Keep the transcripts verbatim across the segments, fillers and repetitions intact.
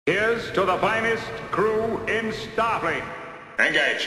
Here's to the finest crew in Starfleet. Engage.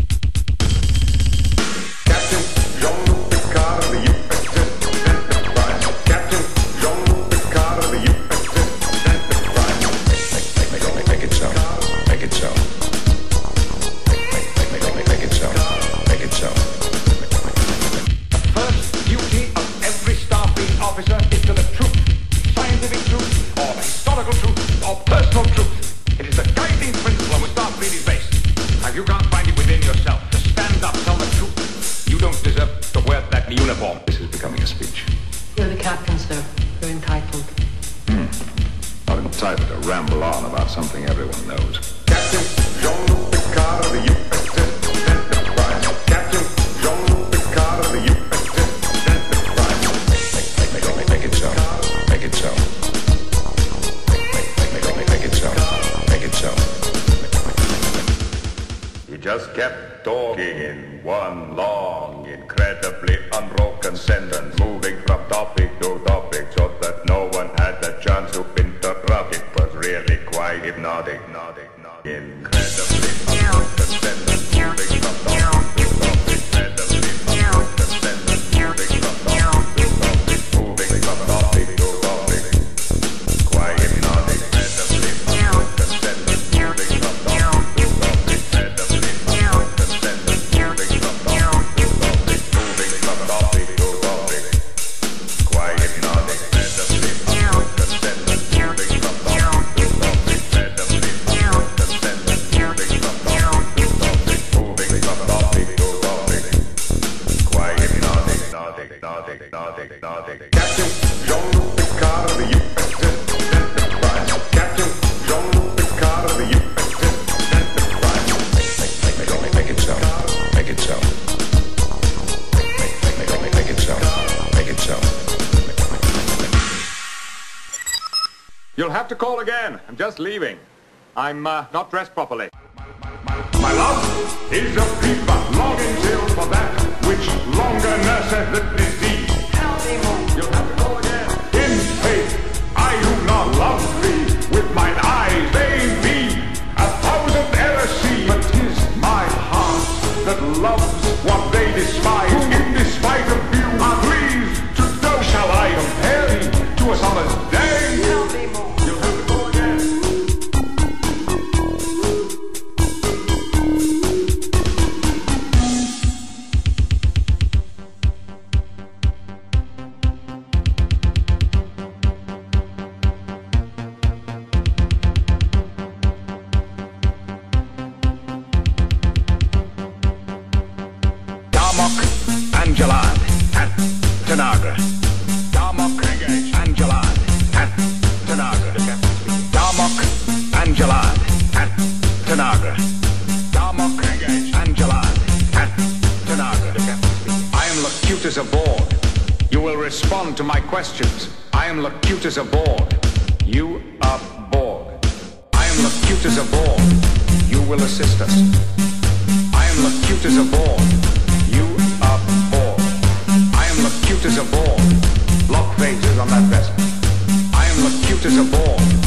Captain Jean-Luc Picard of the U S S Enterprise. Captain Jean-Luc Picard of the U S S Enterprise. Make, make, make, make, make it so. Make it so. Make, make, make, make, make, make it so. Make it so. The first duty of every Starfleet officer is to the truth, scientific truth, or historical truth, or personal truth. It is the guiding principle on which Starfleet is based. Now, if you can't find it within yourself to stand up, tell the truth, you don't deserve to wear that uniform. This is becoming a speech. You're the captain, sir. You're entitled. Hmm. Not entitled to ramble on about something everyone knows. Captain Jean-Luc Picard of the U S S Enterprise. Captain Jean-Luc Picard of the U S S Enterprise. Make, make, make, make, make it so. Make it so. Make, make, make, make, make it so. Make it so. He just kept talking in one long, incredibly unbroken sentence, moving from topic to topic so that no one had the chance to interrupt. It was really quite hypnotic, hypnotic, hypnotic. Incredibly unbroken sentence, moving from topic to topic, incredibly unbroken sentence, moving from topic to topic, moving from topic to topic. Quite hypnotic, incredibly unbroken sentence, moving from topic to topic, incredibly unbroken sentence, moving from topic to topic, moving from topic to topic. Quite hypnotic, incredibly unbroken sentence, moving from topic to topic, incredibly unbroken sentence, moving from topic to topic, moving from topic to topic. Quite hypnotic, hypnotic, hypnotic, hypnotic, hypnotic. Captain Jean-Luc Picard of the U S S Enterprise. Captain Jean-Luc Picard of the U S S Enterprise. Make, make, make, make, make it so. Make it so. Make, make, make, make, make it so. Make it so. You'll have to call again. I'm just leaving. I'm uh, not dressed properly. My love is a fever, longing till for that which longer nurseth the disease. You'll have to call again. In faith, I do not love thee. With mine eyes they be a thousand errors see. But 'tis my heart that loves what they despise. Who in despite of you are pleased to know. Shall I compare thee to a summer's day? You'll have to call again. Darmok, Angelad, at Tanagra. Darmok, Angelad, at Tanagra. Darmok, Angelad, at Tanagra. Darmok, Angelad, at Tanagra. I am Locutus aboard. You will respond to my questions. I am Locutus aboard. You are bored. I am Locutus aboard. You will assist us. I am Locutus aboard. You are bored. I am Locutus aboard. Block phases on that vessel. I am Locutus aboard.